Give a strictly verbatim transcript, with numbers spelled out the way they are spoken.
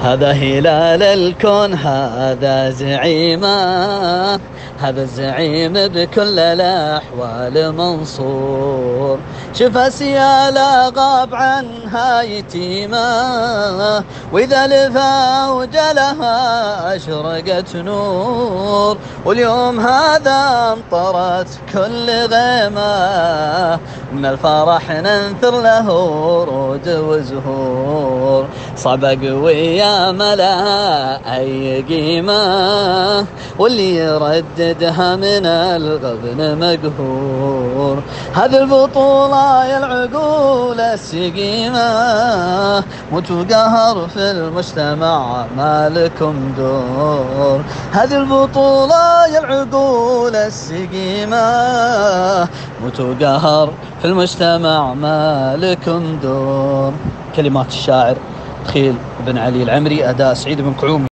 هذا هلال الكون، هذا زعيمه، هذا الزعيم بكل الأحوال منصور. شف أسيالا غاب عنها يتيمة، وإذا لفا وجلها أشرقت نور. واليوم هذا امطرت كل غيمة، من الفرح ننثر له ورود وزهور. صعبة قوية ما لها أي قيمة، واللي يرددها من الغبن مقهور. هذه البطولة يا العقول السقيمة، موت وقهر في المجتمع ما لكم دور. هذه البطولة يا العقول السقيمة، موت وقهر في المجتمع ما لكم دور. كلمات الشاعر بخيل بن علي العمري، أداء سعيد بن قعوم.